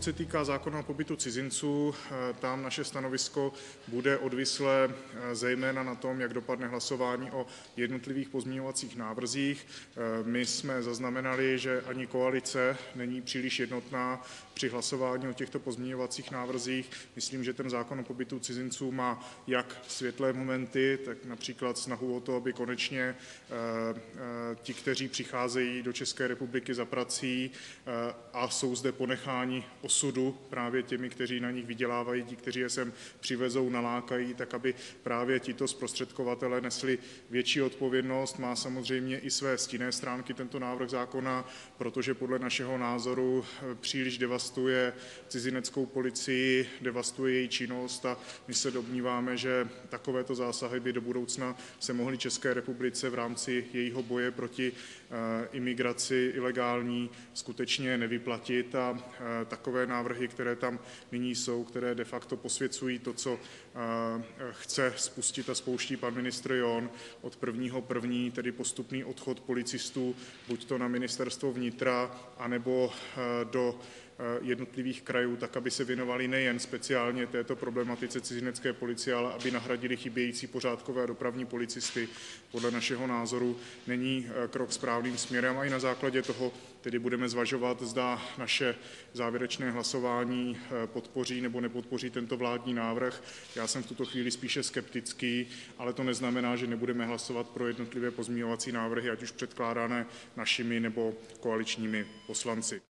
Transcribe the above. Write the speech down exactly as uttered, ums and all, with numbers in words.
pokud se týká zákona o pobytu cizinců, tam naše stanovisko bude odvislé zejména na tom, jak dopadne hlasování o jednotlivých pozměňovacích návrzích. My jsme zaznamenali, že ani koalice není příliš jednotná při hlasování o těchto pozměňovacích návrzích. Myslím, že ten zákon o pobytu cizinců má jak světlé momenty, tak například snahu o to, aby konečně ti, kteří přicházejí do České republiky za prací a jsou zde ponecháni osudu právě těmi, kteří na nich vydělávají, ti, kteří je sem přivezou, nalákají, tak aby právě tito zprostředkovatelé nesli větší odpovědnost. Má samozřejmě i své stinné stránky tento návrh zákona, protože podle našeho názoru příliš devastuje cizineckou policii, devastuje její činnost a my se domníváme, že takovéto zásahy by do budoucna se mohly České republice v rámci jejího boje proti imigraci ilegální skutečně nevyplatit a takové návrhy, které tam nyní jsou, které de facto posvěcují to, co chce spustit a spouští pan ministr John od prvního prvního, tedy postupný odchod policistů buď to na ministerstvo vnitra, anebo do jednotlivých krajů, tak aby se věnovali nejen speciálně této problematice cizinecké policie, ale aby nahradili chybějící pořádkové a dopravní policisty, podle našeho názoru není krok správným směrem a i na základě toho tedy budeme zvažovat, zda naše závěrečné hlasování podpoří nebo nepodpoří tento vládní návrh. Já jsem v tuto chvíli spíše skeptický, ale to neznamená, že nebudeme hlasovat pro jednotlivé pozměňovací návrhy, ať už předkládané našimi nebo koaličními poslanci.